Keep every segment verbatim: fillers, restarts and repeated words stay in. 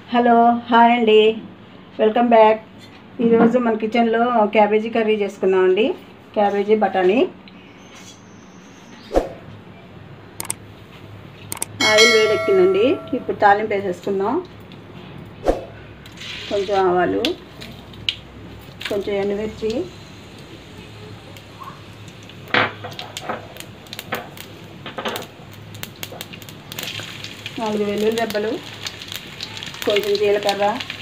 Hello hi అండి, welcome back. ఈరోజు మన కిచెన్లో క్యాబేజీ కర్రీ చేసుకున్నామండి. క్యాబేజీ బఠానీ. ఆయిల్ వేడెక్కిందండి. ఇప్పుడు తాలింపు వేసేసుకుందాం. కొంచెం ఆవాలు, కొంచెం ఎండుమిర్చి, నాలుగు వెల్లుల్లి రెబ్బలు, కొంచెం జీలకర్ర,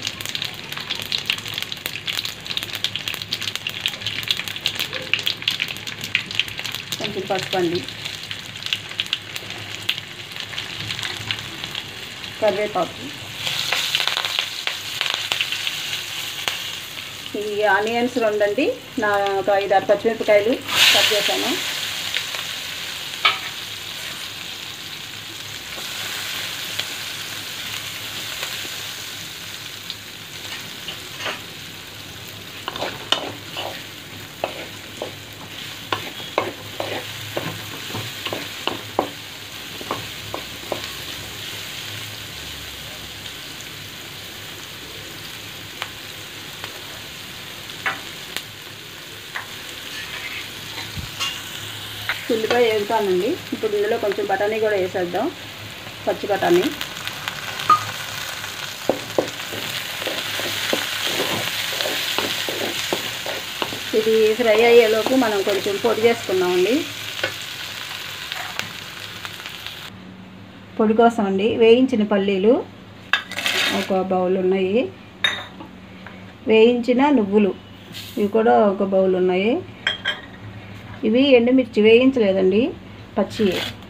కొంచెం పసుపు అండి, కరివేపాకు. ఈ ఆనియన్స్ రెండండి, నా ఒక ఐదు ఆరు పచ్చిమిరపకాయలు కట్ చేశాను. ఉల్లిపాయ వేస్తానండి. ఇప్పుడు ఇందులో కొంచెం బఠానీ కూడా వేసేద్దాం, పచ్చి బఠానీ. ఇది ఫ్రై అయ్యేలోపు మనం కొంచెం పొడి చేసుకుందామండి. పొడి కోసం అండి వేయించిన పల్లీలు ఒక బౌల్ ఉన్నాయి, వేయించిన నువ్వులు ఇవి కూడా ఒక బౌల్ ఉన్నాయి. ఇవి ఎండుమిర్చి వేయించలేదండి, పచ్చి.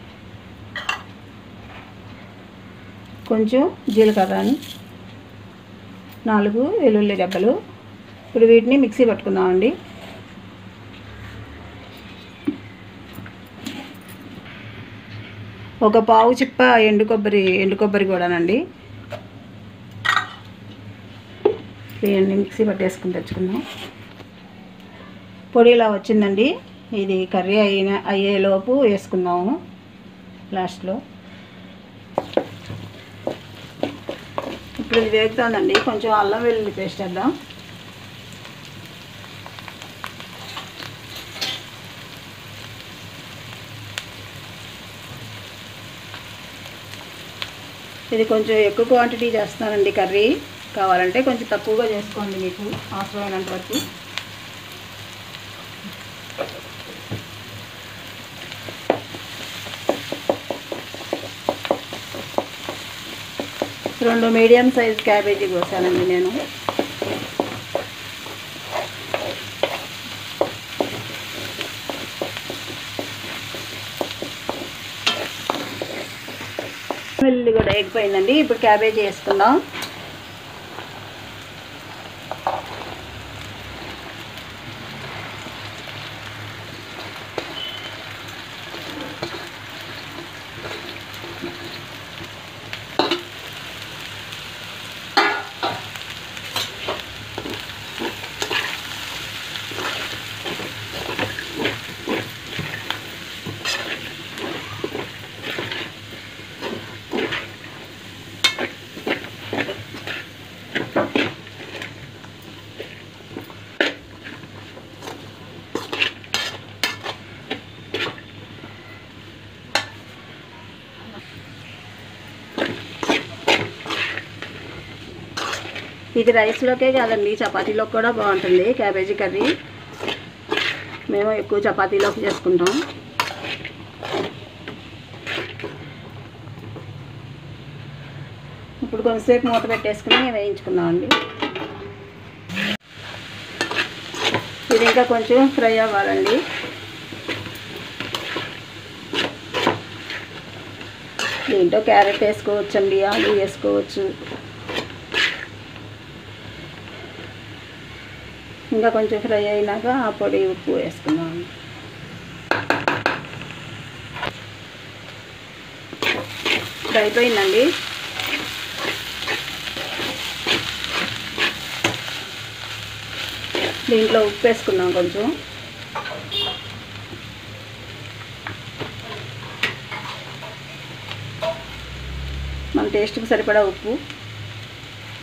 కొంచెం జీలకర్ర, నాలుగు వెల్లుల్లి రెబ్బలు. ఇప్పుడు వీటిని మిక్సీ పట్టుకుందామండి. ఒక పావు చిప్ప ఎండు కొబ్బరి ఎండు కొబ్బరి కూడానండి. ఇవన్నీ మిక్సీ పట్టేసుకుని తెచ్చుకుందాం. పొడి ఇలా వచ్చిందండి. ఇది కర్రీ అయిన అయ్యేలోపు వేసుకుందాము లాస్ట్లో. ఇప్పుడు ఇది వేగుతుందండి. కొంచెం అల్లం వెల్లుల్లి పేస్ట్ వేద్దాం. ఇది కొంచెం ఎక్కువ క్వాంటిటీ చేస్తున్నానండి కర్రీ. కావాలంటే కొంచెం తక్కువగా చేసుకోండి, మీకు అవసరమైనంత వరకు. రెండు మీడియం సైజ్ క్యాబేజీ కోసానండి నేను. వెల్లుల్లి కూడా ఎగిపోయిందండి. ఇప్పుడు క్యాబేజీ వేసుకుందాం. ఇది రైస్లోకే కాదండి, చపాతీలోకి కూడా బాగుంటుంది క్యాబేజీ కర్రీ. మేము ఎక్కువ చపాతీలోకి చేసుకుంటాం. ఇప్పుడు కొంచెంసేపు మూత పెట్టేసుకుని వేయించుకుందామండి. ఇది ఇంకా కొంచెం ఫ్రై అవ్వాలండి. దీంట్లో క్యారెట్ వేసుకోవచ్చండి, ఆలు వేసుకోవచ్చు. ఇంకా కొంచెం ఫ్రై అయినాక ఆ పొడి ఉప్పు వేసుకుందాం. ఇది అయిపోయిందండి. దీంట్లో ఉప్పు వేసుకుందాం కొంచెం. మన టేస్ట్కి సరిపడా ఉప్పు.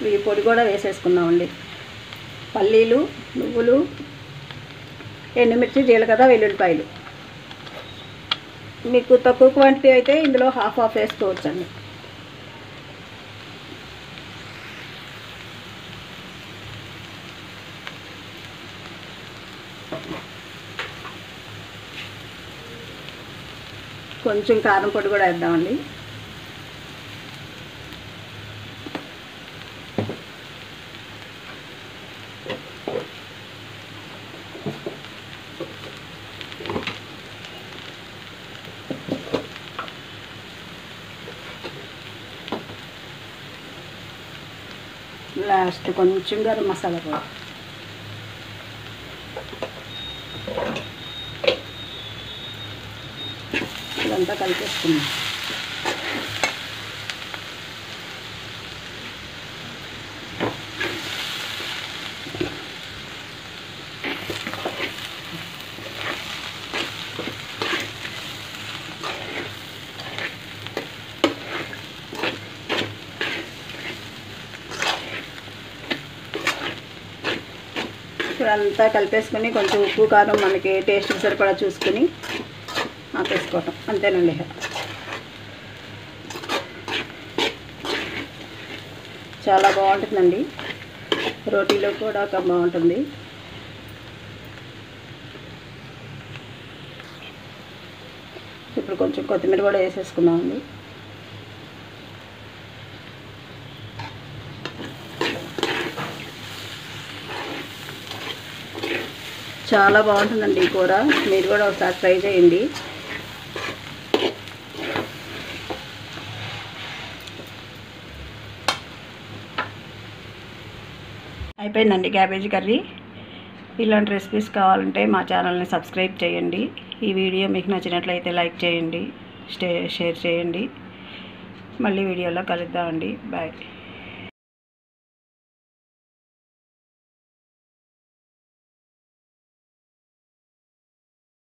ఈ పొడి కూడా వేసేసుకుందామండి. పల్లీలు, నువ్వులు, ఎండుమిర్చి, జీలకర్ర, వెల్లుల్లిపాయలు. మీకు తక్కువ క్వాంటిటీ అయితే ఇందులో హాఫ్ హాఫ్ వేసుకోవచ్చండి. కొంచెం కారం పొడి కూడా వేద్దామండి. లాస్ట్ కొంచెం గరం మసాలా కూడా. ఇదంతా కలిపేసుకున్నాం. ఇదంతా కలిపేసుకొని కొంచెం ఉప్పు కారం మనకి టేస్ట్కి సరిపడా చూసుకొని ఆపేసుకోవటం అంతేనండి. చాలా బాగుంటుందండి, రోటీలో కూడా బాగుంటుంది. ఇప్పుడు కొంచెం కొత్తిమీర కూడా వేసేసుకున్నామండి. చాలా బాగుంటుందండి ఈ కూర, మీరు కూడా ఒకసారి ట్రై చేయండి. అయిపోయిందండి క్యాబేజీ కర్రీ. ఇలాంటి రెసిపీస్ కావాలంటే మా ఛానల్ని సబ్స్క్రైబ్ చేయండి. ఈ వీడియో మీకు నచ్చినట్లయితే లైక్ చేయండి, షేర్ చేయండి. మళ్ళీ వీడియోలో కలుద్దామండి. బాయ్.